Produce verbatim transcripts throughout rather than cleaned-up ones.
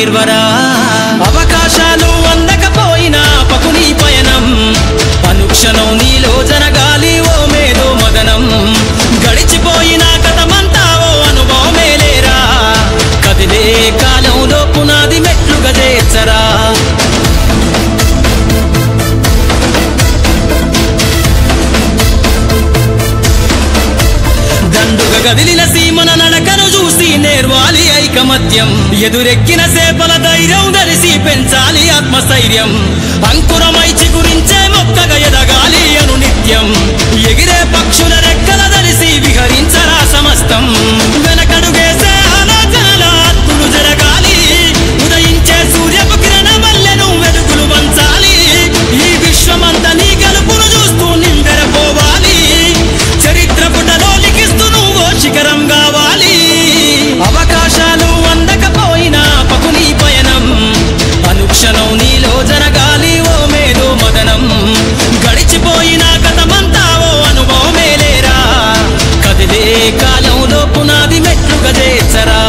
గెల్వరా అవకాశాలు అందకపోయినా పకుని పయనం అనుక్షణం నీలో జనగాలి ఓ మేధో మదనం గడిచిపోయిన కథమంతా ఓ అనుభవమే లేరా కదిలే కాలంలో పునాది మెట్లుగా చేర్చరా దండుగ గదిలిన సీమన నడకను చూసి నేర్వాలి ఐకమత్యం ఎదురెక్కిన సేపల ధైర్యం ధరిసి పెంచాలి ఆత్మస్థైర్యం అంకురమై చిగురించే మొక్కగా ఎదగాలి అను నిత్యం ఎగిరే పక్షుల రెక్కల ధరిసి విహరించరా సమస్తం వెనకడుగేసే ఆలోచనల హత్తులు జరగాలి ఉదయించే సూర్యపు కిరణ మల్లెను వెలుగులు వంచాలి ఈ విశ్వమంతా నీ గెలుపును చూస్తూ నిందెరపోవాలి చరిత్ర పుటలో లిఖిస్తూ నువ్వు శిఖరం కావాలి అవకాశాలు అందకపోయినా పకుని పయనం అనుక్షణం నీలో జరగాలి ఓ మేధో మదనం గడిచిపోయిన కథమంతా ఓ అనుభవమే లేరా కదిలే కాలంలో పునాది మెట్లుగా చేర్చరా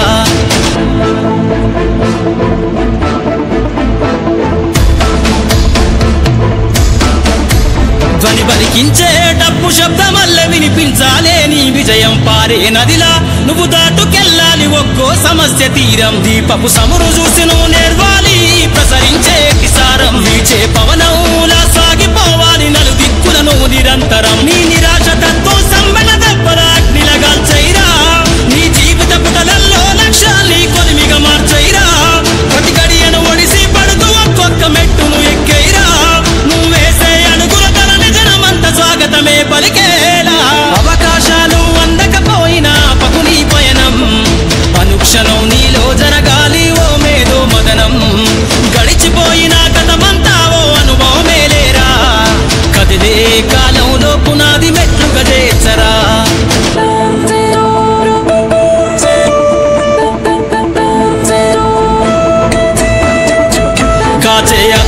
ధ్వని పలికించే డప్పు శబ్దమల్లె వినిపించాలే నీ విజయం పారే నదిలా నువ్వు దాటుకెళ్ళాలి ఒక్కో సమస్య తీరం దీపపు సమురు చూసి నువ్వు నేర్వాలి ప్రసరించే కిసారం వీచే పవనంలా సాగిపోవాలి నలు దిక్కులను నిరంతరం నీ నిరాశ తత్వం సమ్మెల దెబ్బల అగ్నిలగాల్చైరా నీ జీవిత పుటలల్లో లక్ష్యాల్ని కొలిమిగా మార్చైరా ప్రతి గడియను ఒడిసి పడుతూ ఒక్కొక్క మెట్టును ఎక్కైరా నువ్వేసే అడుగుల తలని జనమంత స్వాగతమే పలికేలా అవకాశాలు అందకపోయినా పకుని పయనం అనుక్షణం నీలో జరగాలి ఓ మేధో మదనం గడిచిపోయిన కథమంతా ఓ అనుభవమే లేరా కదిలే కాలంలో పునాది మెట్లుగా చేర్చరా కాచే